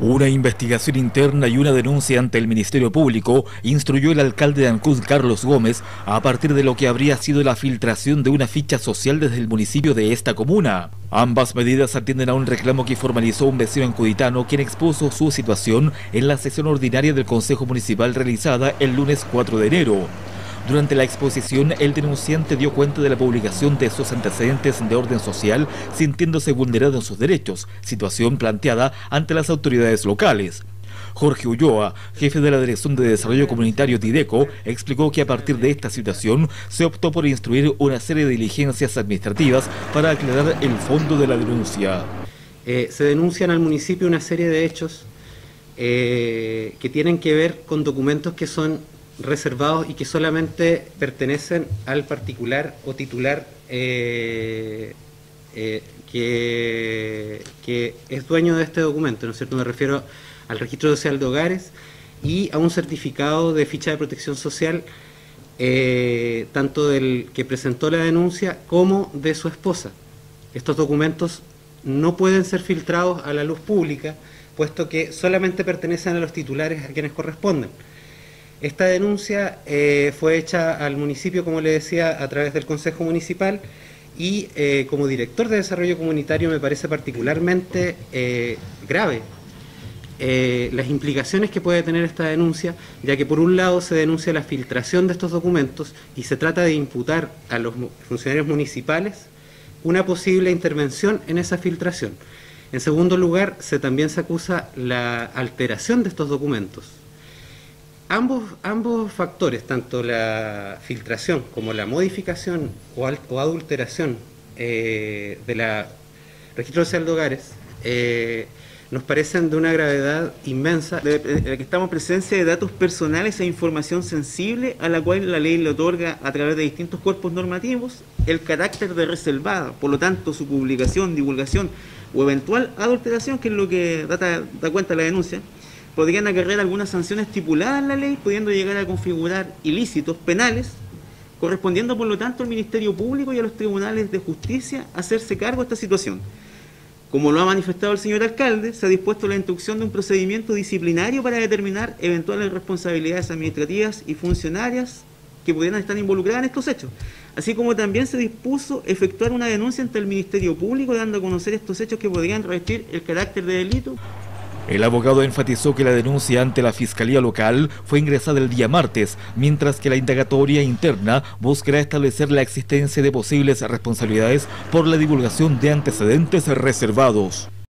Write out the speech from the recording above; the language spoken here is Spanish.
Una investigación interna y una denuncia ante el Ministerio Público instruyó el alcalde de Ancud, Carlos Gómez, a partir de lo que habría sido la filtración de una ficha social desde el municipio de esta comuna. Ambas medidas atienden a un reclamo que formalizó un vecino ancuditano, quien expuso su situación en la sesión ordinaria del Consejo Municipal realizada el lunes 4 de enero. Durante la exposición, el denunciante dio cuenta de la publicación de sus antecedentes de orden social, sintiéndose vulnerado en sus derechos, situación planteada ante las autoridades locales. Jorge Ulloa, jefe de la Dirección de Desarrollo Comunitario Tideco, explicó que a partir de esta situación se optó por instruir una serie de diligencias administrativas para aclarar el fondo de la denuncia. Se denuncian al municipio una serie de hechos que tienen que ver con documentos que son reservados y que solamente pertenecen al particular o titular que es dueño de este documento, ¿no es cierto? Me refiero al registro social de hogares y a un certificado de ficha de protección social, tanto del que presentó la denuncia como de su esposa. Estos documentos no pueden ser filtrados a la luz pública, puesto que solamente pertenecen a los titulares a quienes corresponden. Esta denuncia fue hecha al municipio, como le decía, a través del Consejo Municipal y como director de Desarrollo Comunitario me parece particularmente grave las implicaciones que puede tener esta denuncia, ya que por un lado se denuncia la filtración de estos documentos y se trata de imputar a los funcionarios municipales una posible intervención en esa filtración. En segundo lugar, también se acusa la alteración de estos documentos. Ambos factores, tanto la filtración como la modificación o adulteración de la registro social de hogares, nos parecen de una gravedad inmensa. Que estamos en presencia de datos personales e información sensible a la cual la ley le otorga a través de distintos cuerpos normativos el carácter de reservada. Por lo tanto, su publicación, divulgación o eventual adulteración, que es lo que da cuenta la denuncia, podrían acarrear algunas sanciones estipuladas en la ley, pudiendo llegar a configurar ilícitos penales, correspondiendo por lo tanto al Ministerio Público y a los tribunales de justicia hacerse cargo de esta situación. Como lo ha manifestado el señor alcalde, se ha dispuesto la instrucción de un procedimiento disciplinario para determinar eventuales responsabilidades administrativas y funcionarias que pudieran estar involucradas en estos hechos, así como también se dispuso efectuar una denuncia ante el Ministerio Público, dando a conocer estos hechos que podrían revestir el carácter de delito. El abogado enfatizó que la denuncia ante la Fiscalía Local fue ingresada el día martes, mientras que la indagatoria interna buscará establecer la existencia de posibles responsabilidades por la divulgación de antecedentes reservados.